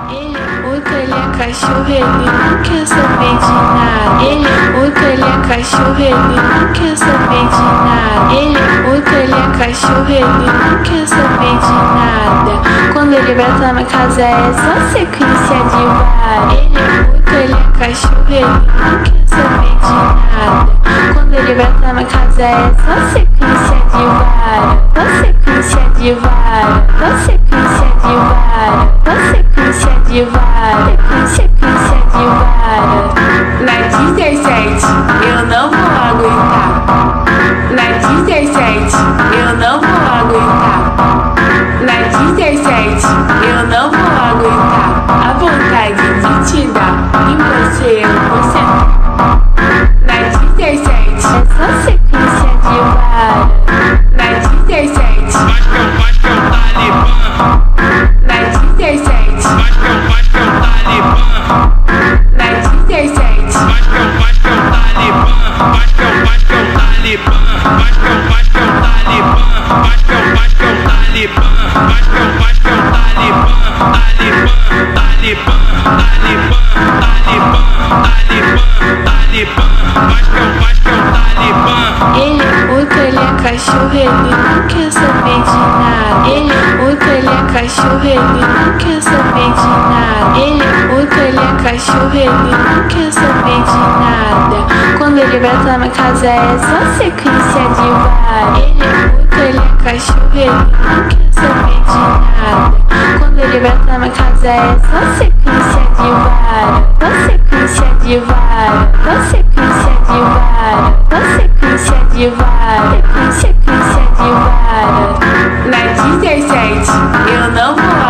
Ele é muito, ele é cachorro, ele não quer saber de nada. Ele é muito, ele é cachorro, ele não quer saber de nada. Ele é muito, ele é cachorro, ele não quer saber de nada. Quando ele brota na minha casa é só sequência de vara. Ele é muito, ele é cachorro, ele não quer saber de nada. Quando ele brota na minha casa é só sequência de vara. Só sequência de vara. Só sequência de vara. Só sequência de vara. Sequência de vara. Na 17 eu não vou aguentar. Na 17 eu não vou aguentar. Na 17 eu não vou aguentar. A vontade de te dar em você eu vou sentar. Na 17 é só sequência de vara. Na 17 Vai que é o Talibã. Na 17 Vai que é o Talibã. Na 17 Vai que é o Talibã. Vai que é o Talibã. Vai que é o Talibã. Vai que é o Talibã. Vai que é o Talibã. Talibã, Talibã, Talibã, Talibã, Talibã, Talibã. Vai que é o Talibã. Ele é muito, ele é cachorro, ele não quer saber de nada. Ele é muito, ele é cachorro, ele não quer saber de nada. Ele é muito, ele é cachorro, ele não quer saber de nada. Quando ele brota na minha casa é só sequência de vara. Ele é muito, ele é cachorro, ele não quer saber de nada. Quando ele brota na minha casa é só sequência de vara. Só sequência de vara. Só sequência de vara. Só sequência de vara. Sequência de vara. Na 17 eu não vou